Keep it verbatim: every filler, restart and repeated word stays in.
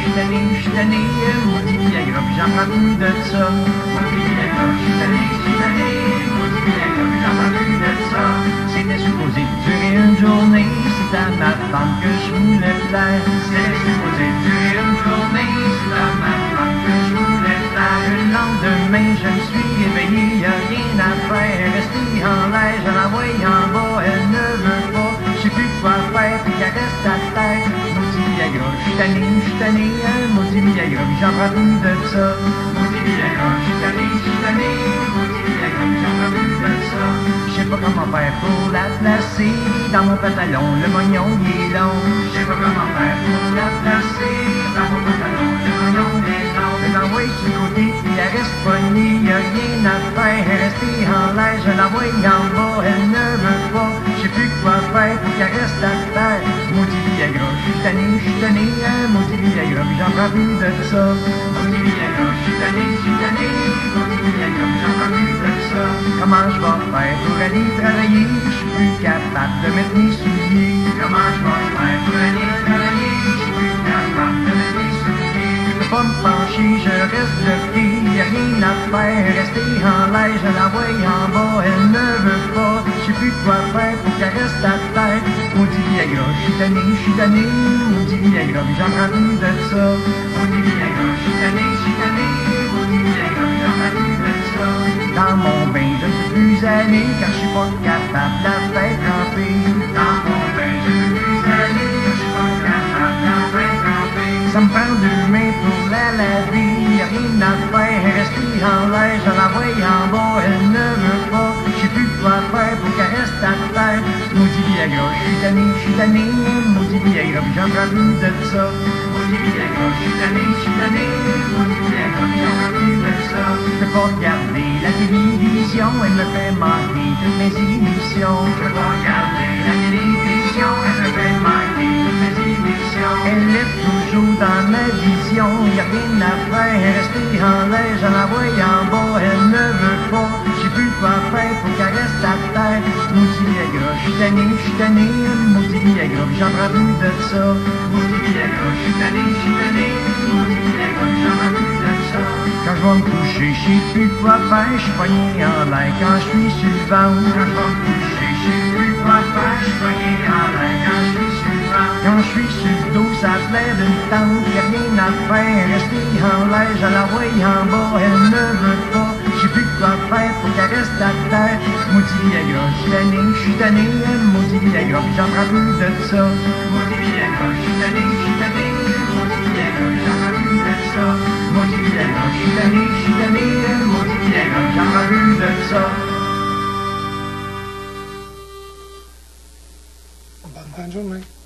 suis tanné, je suis tanné, maudit Viagra, puis j'en prends plus de ça. Maudit Viagra, je suis tanné, je suis tanné, maudit Viagra, puis j'en prends plus de ça. C'était supposé durer une journée, c'est à ma femme que je voulais plaire. C'était supposé durer une journée, c'est à ma femme que je voulais plaire. Le lendemain, je me suis éveillé, y'a rien à faire, rester en l'air, je l'envoie en bas, elle ne veut pas, je sais plus quoi faire, puis qu'elle reste à terre. Maudit Viagra, je suis tanné, je suis tanné, maudit Viagra, puis j'en prends plus de ça. Maudit Viagra, je suis tanné, je suis tanné, maudit Viagra, puis j'en prends plus de ça. Je sais pas comment faire pour la placer, dans mon pantalon, le moignon il est long. Je sais pas comment faire pour la placer, dans mon pantalon, le moignon il est long. Je l'envoie sur le côté, puis elle reste pognée, y'a rien à faire, elle rester en l'air, je l'envoie en bas, elle ne veut pas, je sais plus quoi faire pour qu'elle reste à terre. Maudit Viagra, je suis tanné, je suis tanné, maudit Viagra, puis j'en prends plus de ça. Maudit Viagra, je suis tanné, je suis tanné, maudit Viagra, puis j'en prends plus de ça. Comment je vais faire pour aller travailler, je suis plus capable de mettre mes souliers. Comment je vais faire pour aller travailler, je suis plus capable de mettre mes souliers. Je peux pas me pencher, je reste bloqué, y'a rien à faire, rester en l'air, je l'envoie en bas, elle ne veut pas, je sais plus quoi faire pour qu'elle reste à terre. Maudit Viagra, je suis tanné, je suis tanné, maudit Viagra, puis j'en prends plus de ça. Maudit Viagra, je suis tanné, je suis tanné, maudit Viagra, puis j'en prends plus de ça. Dans mon bain, je ne peux plus aller, car je suis pas capable de la faire tremper. Dans mon bain, je ne peux plus aller, car je suis pas capable de la faire tremper. Ça me prend deux mains pour la laver, y'a rien à faire, rester en l'air, je l'envoie en bas, elle ne veut pas, je sais plus quoi faire pour qu'elle reste à terre. Maudit Viagra, je suis tanné, je suis tanné, maudit Viagra, puis j'en prends plus de ça. Maudit Viagra, je suis tanné, je suis tanné, maudit Viagra, puis j'en prends plus de ça. Je peux pas regarder la télévision, elle me fait manquer toutes mes émissions. Je peux pas regarder la télévision, elle me fait manquer toutes mes émissions. Elle est toujours dans ma vision, y'a rien à faire, rester en l'air, je l'envoie en bas, elle ne veut pas, je sais plus quoi faire pour qu'elle reste à terre. Maudit Viagra, je suis tanné, je suis tanné, maudit Viagra, puis j'en prends plus de ça. Maudit Viagra, je suis tanné, je suis tanné, maudit Viagra, puis j'en prends plus de ça. Quand je vais me coucher, je sais plus quoi faire, je suis pogné en l'air quand je suis sur le ventre. Quand je vais me coucher, je sais plus quoi faire, je suis pogné en l'air quand je suis sur le ventre. Quand je suis sur le dos, ça a l'air d'une tente, y'a rien à faire, rester en l'air, je l'envoie en bas, elle ne veut pas, je sais plus quoi faire pour qu'elle reste à terre. Maudit Viagra, je suis tanné, je suis tanné, maudit Viagra, puis j'en prends plus de ça. Maudit Viagra, je suis tanné, je suis tanné, maudit Viagra, puis j'en prends plus de ça. Maudit Viagra, je suis tanné, je suis tanné, maudit Viagra, puis j'en prends plus de ça. Bonne fin de journée.